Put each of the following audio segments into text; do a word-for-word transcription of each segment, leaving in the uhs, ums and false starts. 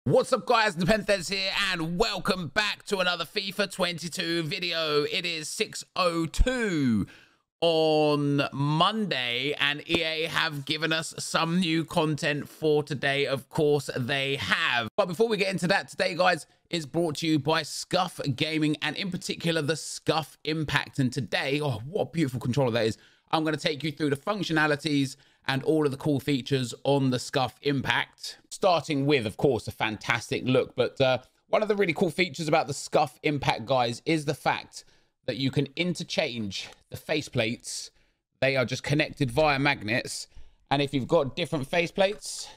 What's up guys, Nepenthez here and welcome back to another FIFA twenty-two video. It is six oh two on Monday and E A have given us some new content for today. Of course they have. But before we get into that, today guys is brought to you by Scuf Gaming and in particular the Scuf Impact. And today, oh what a beautiful controller that is, I'm going to take you through the functionalities and all of the cool features on the Scuf Impact. Starting with, of course, a fantastic look. But uh, one of the really cool features about the Scuf Impact, guys, is the fact that you can interchange the faceplates. They are just connected via magnets. And if you've got different faceplates,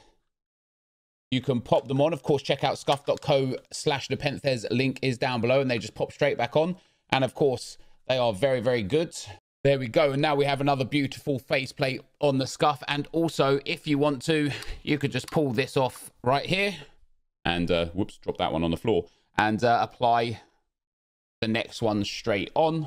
you can pop them on. Of course, check out scuf dot co slash Nepenthez. Link is down below and they just pop straight back on. And of course, they are very, very good. There we go. And now we have another beautiful faceplate on the Scuf. And also, if you want to, you could just pull this off right here and, uh, whoops, drop that one on the floor and uh, apply the next one straight on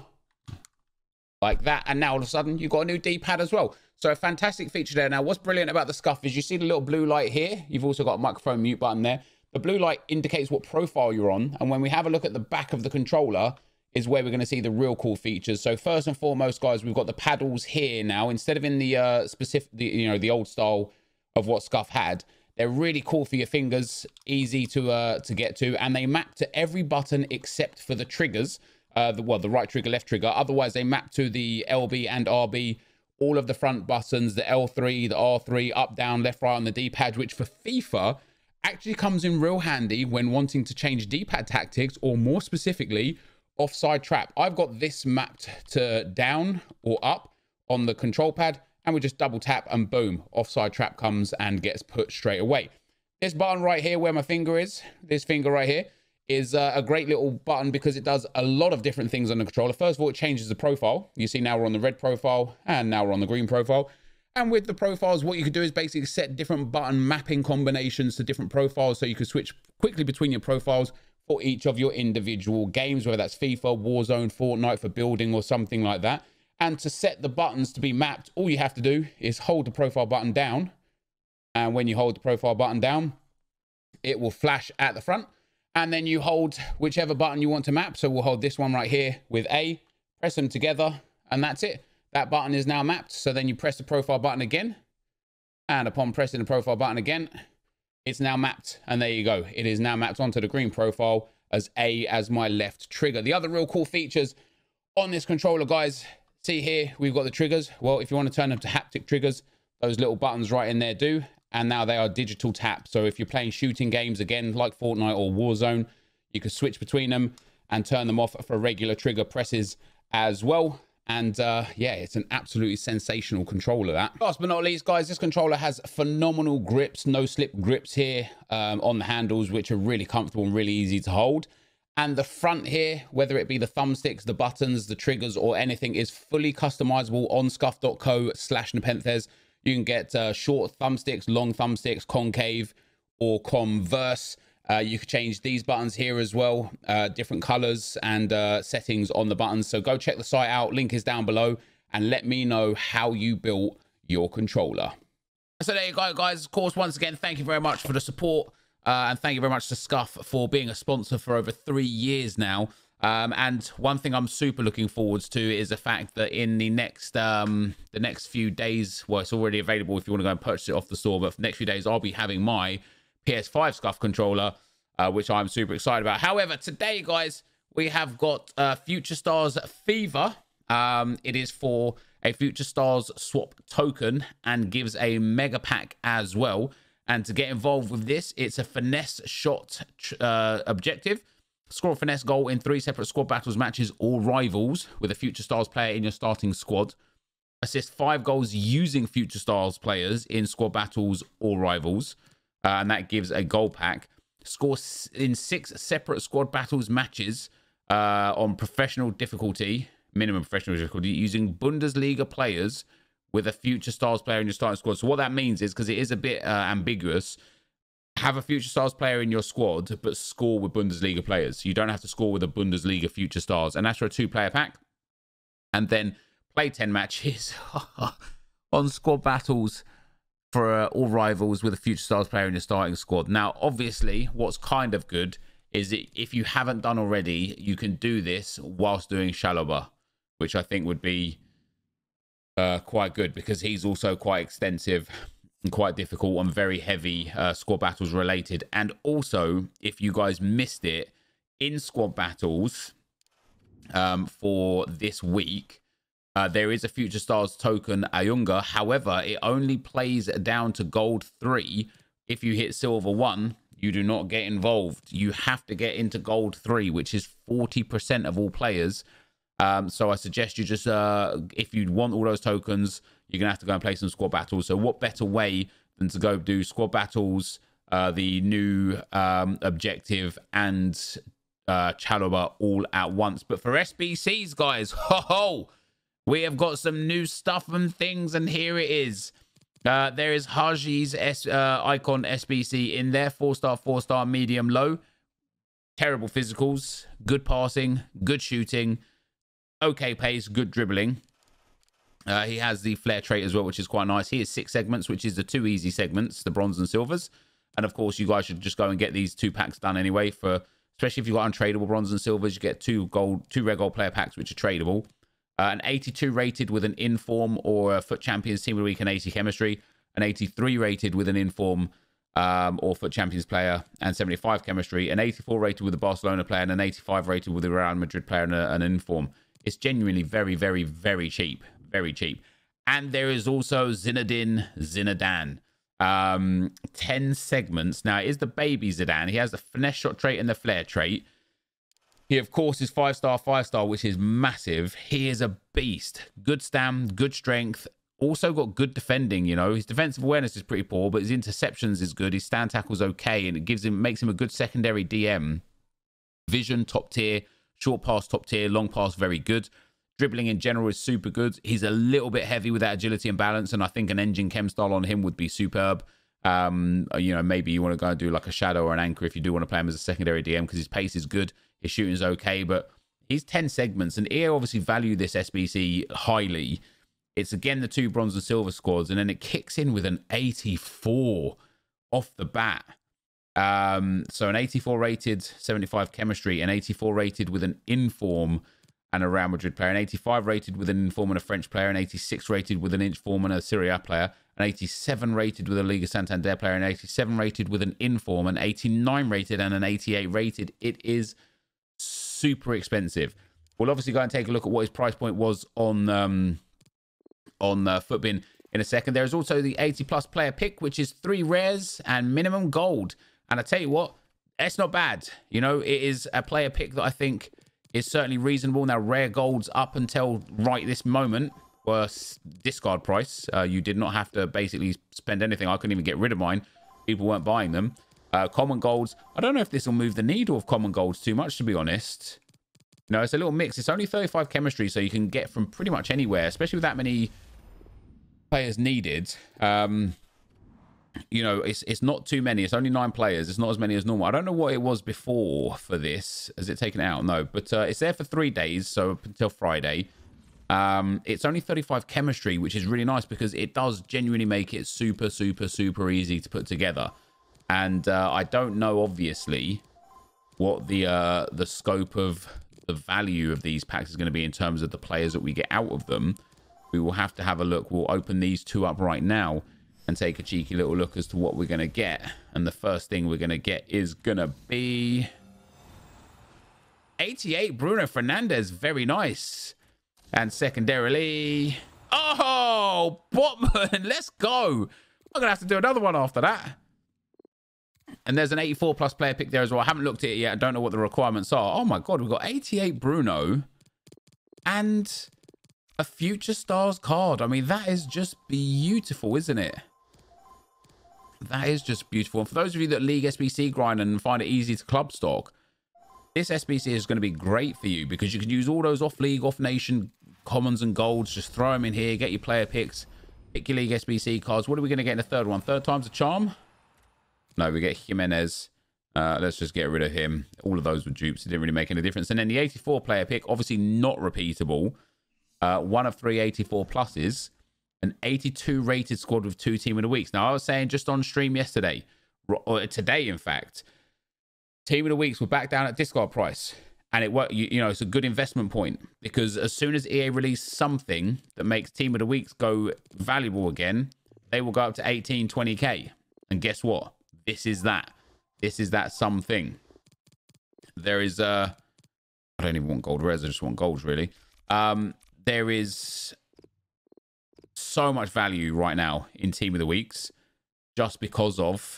like that. And now all of a sudden you've got a new D-pad as well. So a fantastic feature there. Now, what's brilliant about the Scuf is you see the little blue light here. You've also got a microphone mute button there. The blue light indicates what profile you're on. And when we have a look at the back of the controller, is where we're going to see the real cool features. So first and foremost, guys, we've got the paddles here now. Instead of in the uh, specific, the, you know, the old style of what Scuf had, they're really cool for your fingers, easy to uh, to get to, and they map to every button except for the triggers. Uh, the well, the right trigger, left trigger. Otherwise, they map to the L B and R B, all of the front buttons, the L three, the R three, up, down, left, right on the D-pad, which for FIFA actually comes in real handy when wanting to change D-pad tactics, or more specifically, offside trap. I've got this mapped to down or up on the control pad, and we just double tap and boom, offside trap comes and gets put straight away. This button right here where my finger is, this finger right here, is uh, a great little button because it does a lot of different things on the controller. First of all, it changes the profile. You see now we're on the red profile and now we're on the green profile. And with the profiles, what you could do is basically set different button mapping combinations to different profiles, so you can switch quickly between your profiles for each of your individual games, whether that's FIFA, Warzone, Fortnite for building or something like that. And to set the buttons to be mapped, all you have to do is hold the profile button down. And when you hold the profile button down, it will flash at the front. And then you hold whichever button you want to map. So we'll hold this one right here with A, press them together, and that's it. That button is now mapped. So then you press the profile button again. And upon pressing the profile button again, it's now mapped, and there you go. It is now mapped onto the green profile as A as my left trigger. The other real cool features on this controller, guys, see here, we've got the triggers. Well, if you want to turn them to haptic triggers, those little buttons right in there do. And now they are digital tap. So if you're playing shooting games, again, like Fortnite or Warzone, you can switch between them and turn them off for regular trigger presses as well. And uh, yeah, it's an absolutely sensational controller, that. Last but not least, guys, this controller has phenomenal grips, no slip grips here um, on the handles, which are really comfortable and really easy to hold. And the front here, whether it be the thumbsticks, the buttons, the triggers, or anything, is fully customizable on scuf dot co slash Nepenthez. You can get uh, short thumbsticks, long thumbsticks, concave, or converse. Uh, you can change these buttons here as well, uh, different colors and uh, settings on the buttons. So go check the site out. Link is down below and let me know how you built your controller. So there you go, guys. Of course, once again, thank you very much for the support. Uh, and thank you very much to Scuf for being a sponsor for over three years now. Um, and one thing I'm super looking forward to is the fact that in the next um, the next few days, well, it's already available if you want to go and purchase it off the store, but for the next few days, I'll be having my P S five Scuf controller, uh, which I'm super excited about. However, today, guys, we have got uh, Future Stars Fever. Um, it is for a Future Stars swap token and gives a mega pack as well. And to get involved with this, it's a finesse shot uh, objective. Score a finesse goal in three separate squad battles, matches, or rivals with a Future Stars player in your starting squad. Assist five goals using Future Stars players in squad battles or rivals. Uh, and that gives a goal pack. Score in six separate squad battles matches uh, on professional difficulty, minimum professional difficulty, using Bundesliga players with a Future Stars player in your starting squad. So what that means is, because it is a bit uh, ambiguous, have a Future Stars player in your squad, but score with Bundesliga players. You don't have to score with a Bundesliga Future Stars. And that's for a two-player pack. And then play ten matches on squad battles for uh, all rivals with a Future Stars player in your starting squad. Now, obviously, what's kind of good is that if you haven't done already, you can do this whilst doing Chalobah, which I think would be uh, quite good because he's also quite extensive and quite difficult and very heavy uh, squad battles related. And also, if you guys missed it, in squad battles um, for this week, uh, there is a Future Stars token, Ayunga. However, it only plays down to gold three. If you hit silver one, you do not get involved. You have to get into gold three, which is forty percent of all players. Um, so I suggest you just, uh, if you want all those tokens, you're going to have to go and play some squad battles. So what better way than to go do squad battles, uh, the new um, objective, and uh, Chalobah all at once. But for S B Cs, guys, ho ho, we have got some new stuff and things, and here it is. Uh, there is Haji's S, uh, Icon S B C in there, four-star, four-star, medium, low. Terrible physicals, good passing, good shooting, okay pace, good dribbling. Uh, he has the flare trait as well, which is quite nice. He has six segments, which is the two easy segments, the bronze and silvers. And of course, you guys should just go and get these two packs done anyway. For especially if you've got untradeable bronze and silvers, you get two gold, two red gold player packs, which are tradable. Uh, an eighty-two rated with an inform or a Foot Champions Team of the Week and eighty chemistry. An eighty-three rated with an inform um, or Foot Champions player and seventy-five chemistry. An eighty-four rated with a Barcelona player and an eighty-five rated with a Real Madrid player and a, an inform. It's genuinely very, very, very cheap. Very cheap. And there is also Zinedine Zidane. Um, ten segments. Now, it is the baby Zidane. He has the finesse shot trait and the flair trait. He, of course, is five-star, five-star, which is massive. He is a beast. Good stam, good strength. Also got good defending, you know. His defensive awareness is pretty poor, but his interceptions is good. His stand tackle's okay, and it gives him, makes him a good secondary D M. Vision, top tier. Short pass, top tier. Long pass, very good. Dribbling in general is super good. He's a little bit heavy with that agility and balance, and I think an engine chem style on him would be superb. Um, you know, maybe you want to go and do like a shadow or an anchor if you do want to play him as a secondary D M, because his pace is good. His shooting is okay, but he's ten segments, and E A obviously value this S B C highly. It's again the two bronze and silver squads, and then it kicks in with an eighty-four off the bat. Um, so an eighty-four rated, seventy-five chemistry, an eighty-four rated with an inform and a Real Madrid player, an eighty-five rated with an inform and a French player, an eighty-six rated with an inform and a Serie A player, an eighty-seven rated with a Liga Santander player, an eighty-seven rated with an inform, an eighty-nine rated, and an eighty-eight rated. It is super expensive. We'll obviously go and take a look at what his price point was on um, on uh, Futbin in a second. There's also the eighty plus player pick, which is three rares and minimum gold. And I tell you what, it's not bad. You know, it is a player pick that I think is certainly reasonable. Now, rare golds up until right this moment were discard price. Uh, you did not have to basically spend anything. I couldn't even get rid of mine. People weren't buying them. Uh, common golds. I don't know if this will move the needle of common golds too much, to be honest. No, it's a little mix. It's only thirty-five chemistry, so you can get from pretty much anywhere, especially with that many players needed. Um, you know, it's it's not too many. It's only nine players. It's not as many as normal. I don't know what it was before for this. Has it taken it out? No, but uh, it's there for three days, so up until Friday. Um, it's only thirty-five chemistry, which is really nice because it does genuinely make it super, super, super easy to put together. And uh, I don't know, obviously, what the uh, the scope of the value of these packs is going to be in terms of the players that we get out of them. We will have to have a look. We'll open these two up right now and take a cheeky little look as to what we're going to get. And the first thing we're going to get is going to be eighty-eight Bruno Fernandes. Very nice. And secondarily, oh, Botman, let's go. I'm going to have to do another one after that. And there's an eighty-four plus player pick there as well. I haven't looked at it yet. I don't know what the requirements are. Oh my God, we've got eighty-eight Bruno and a Future Stars card. I mean, that is just beautiful, isn't it? That is just beautiful. And for those of you that League S B C grind and find it easy to club stock, this S B C is going to be great for you because you can use all those off-league, off-nation commons and golds. Just throw them in here, get your player picks, pick your League S B C cards. What are we going to get in the third one? Third time's a charm? No, we get Jimenez. Uh, let's just get rid of him. All of those were dupes. It didn't really make any difference. And then the eighty-four player pick, obviously not repeatable. Uh, one of three eighty-four pluses. an eighty-two rated squad with two team of the weeks. Now, I was saying just on stream yesterday, or today, in fact, team of the weeks were back down at discard price. And it worked, you, you know, it's a good investment point, because as soon as E A release something that makes team of the weeks go valuable again, they will go up to eighteen, twenty K. And guess what? This is that. This is that something. There is, uh, I don't even want gold res, I just want golds, really. Um, there is so much value right now in team of the weeks just because of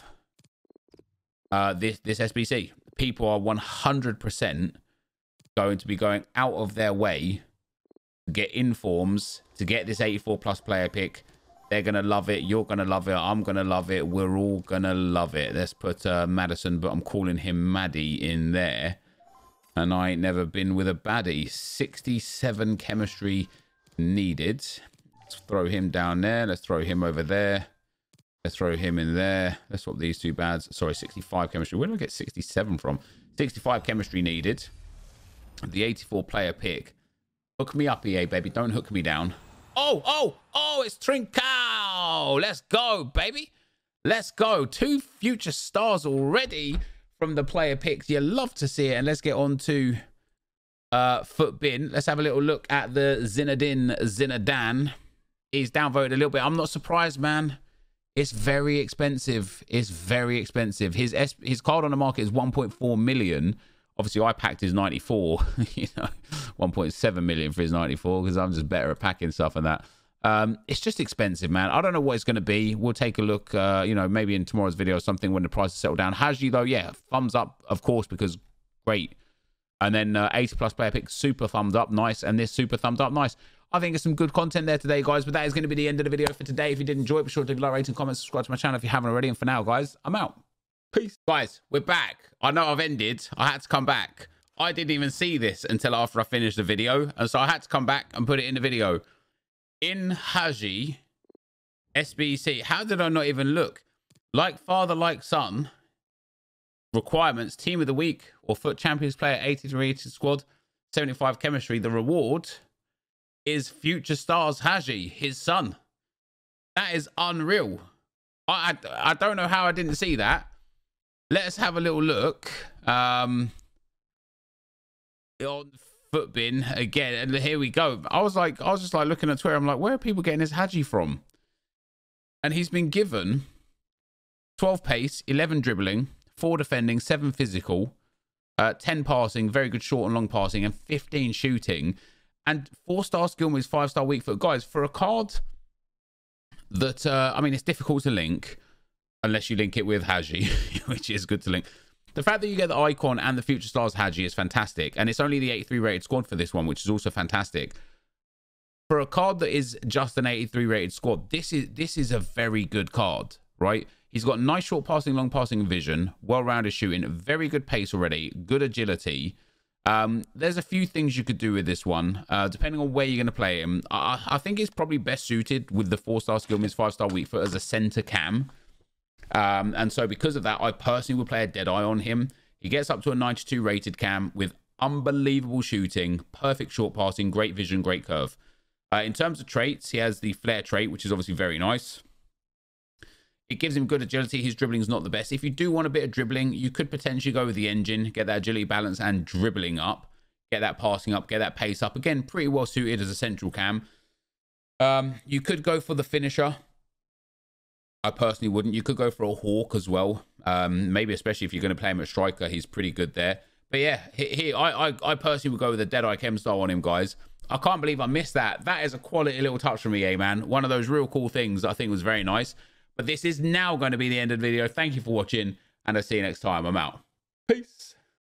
uh, this, this S B C. People are one hundred percent going to be going out of their way to get informs, to get this eighty-four plus player pick. They're going to love it. You're going to love it. I'm going to love it. We're all going to love it. Let's put uh, Madison, but I'm calling him Maddie, in there. And I ain't never been with a baddie. sixty-seven chemistry needed. Let's throw him down there. Let's throw him over there. Let's throw him in there. Let's swap these two bads. Sorry, sixty-five chemistry. Where did I get sixty-seven from? sixty-five chemistry needed. The eighty-four player pick. Hook me up, E A, baby. Don't hook me down. Oh, oh, oh, it's Trincao. Let's go, baby. Let's go. Two future stars already from the player picks. You love to see it. And let's get on to uh, Footbin. Let's have a little look at the Zinedine Zidane. He's downvoted a little bit. I'm not surprised, man. It's very expensive. It's very expensive. His his card on the market is one point four million. Obviously, I packed his ninety-four, you know, one point seven million for his ninety-four, because I'm just better at packing stuff and that. Um, it's just expensive, man. I don't know what it's going to be. We'll take a look, uh, you know, maybe in tomorrow's video or something when the prices settle down. Haji, though, yeah, thumbs up, of course, because great. And then uh, eighty plus player pick, super thumbs up, nice. And this super thumbs up, nice. I think it's some good content there today, guys. But that is going to be the end of the video for today. If you did enjoy it, be sure to leave a like, rating, comment, subscribe to my channel if you haven't already. And for now, guys, I'm out. Peace. Guys, we're back. I know I've ended. I had to come back. I didn't even see this until after I finished the video. And so I had to come back and put it in the video. In Haji, S B C. How did I not even look? Like father, like son. Requirements, team of the week or foot champions player, eighty-three rated squad, seventy-five chemistry. The reward is future stars Haji, his son. That is unreal. I, I, I don't know how I didn't see that. Let's have a little look. Um, on Footbin again, and here we go. I was like, I was just like looking at Twitter. I'm like, where are people getting this Haji from? And he's been given twelve pace, eleven dribbling, four defending, seven physical, uh, ten passing, very good short and long passing, and fifteen shooting, and four star skill moves, five star weak foot. Guys, for a card that uh, I mean, it's difficult to link unless you link it with Haji, which is good to link. The fact that you get the icon and the future stars Haji is fantastic, and it's only the eighty-three rated squad for this one, which is also fantastic. For a card that is just an eighty-three rated squad, this is this is a very good card, right? He's got nice short passing, long passing vision, well-rounded shooting, very good pace already, good agility. Um, there's a few things you could do with this one, uh, depending on where you're going to play him. I, I think he's probably best suited with the four-star skill moves, five-star weak foot as a center cam. Um, and so because of that, I personally would play a Deadeye on him. He gets up to a ninety-two rated cam with unbelievable shooting, perfect short passing, great vision, great curve. Uh, in terms of traits, he has the flare trait, which is obviously very nice. It gives him good agility. His dribbling is not the best. If you do want a bit of dribbling, you could potentially go with the engine, get that agility balance and dribbling up, get that passing up, get that pace up. Again, pretty well suited as a central cam. Um, you could go for the finisher. I personally wouldn't. You could go for a Hawk as well. Um, maybe especially if you're going to play him at striker, he's pretty good there. But yeah, he, he, I, I, I personally would go with a Deadeye Chem style on him, guys. I can't believe I missed that. That is a quality little touch from E A, man. One of those real cool things that I think was very nice. But this is now going to be the end of the video. Thank you for watching, and I'll see you next time. I'm out. Peace.